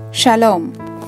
Shalom.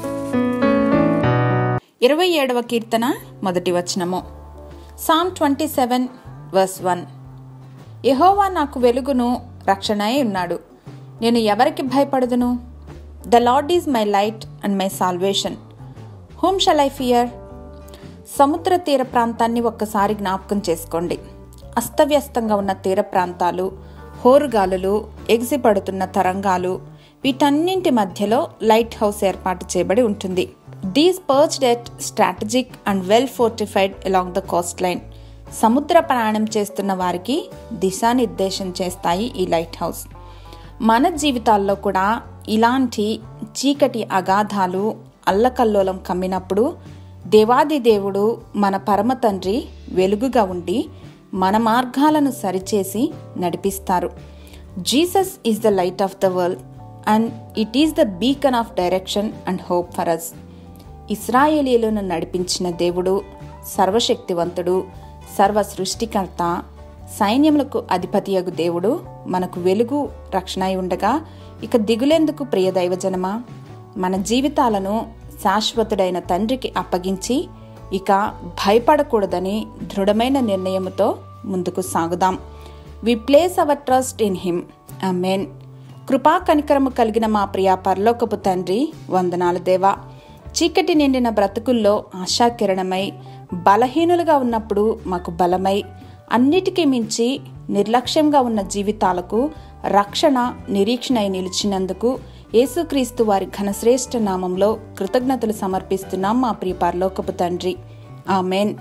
27వ కీర్తన మొదటి వచనము. Sam 27 verse 1. యెహోవా నాకు వెలుగును రక్షణయే ఉన్నాడు, నేను ఎవరికి భయపడదును? The Lord is my light and my salvation, whom shall I fear? సముద్ర తీర ప్రాంతాన్ని ఒక్కసారి జ్ఞాపకం చేసుకోండి. అస్తవ్యస్తంగా ఉన్న తీర ప్రాంతాలు, హోరుగాలులు, ఎగిసిపడుతున్న తరంగాలు, వీటన్నింటి మధ్యలో లైట్ హౌస్ ఏర్పాటు చేయబడి ఉంటుంది. These perched at strategic and well fortified along the coast line. సముద్ర ప్రయాణం చేస్తున్న వారికి దిశానిర్దేశం చేస్తాయి ఈ లైట్ హౌస్. మన జీవితాల్లో కూడా ఇలాంటి చీకటి అగాధాలు అల్లకల్లోలం కమ్మినప్పుడు దేవాది దేవుడు మన పరమ తండ్రి వెలుగుగా ఉండి మన మార్గాలను సరిచేసి నడిపిస్తారు. Jesus is the light of the world and it is the beacon of direction and hope for us. ఇశ్రాయేలీయులను నడిపించిన దేవుడు సర్వశక్తివంతుడు, సర్వ సృష్టికర్త, సైన్యములకు అధిపతియగు దేవుడు మనకు వెలుగు రక్షణ అయి ఉండగా ఇక దిగులెందుకు ప్రియ దైవజనమా? మన జీవితాలను శాశ్వతుడైన తండ్రికి అప్పగించి ఇక భయపడకూడదని దృఢమైన నిర్ణయముతో ముందుకు సాగుదాం. We place our trust in him. ఆమేన్. కృపా కనికరము కలిగిన మా ప్రియ పరలోకపు తండ్రి, వందనాలు దేవా. చీకటి నిండిన బ్రతుకుల్లో ఆశాకిరణమై, బలహీనులుగా ఉన్నప్పుడు మాకు బలమై, అన్నిటికీ మించి నిర్లక్ష్యంగా ఉన్న జీవితాలకు రక్షణ నిరీక్షణ అయి నిలిచినందుకు యేసుక్రీస్తు వారి ఘనశ్రేష్ఠ నామంలో కృతజ్ఞతలు సమర్పిస్తున్నాం మా ప్రియ పరలోకపు తండ్రి. ఆమేన్.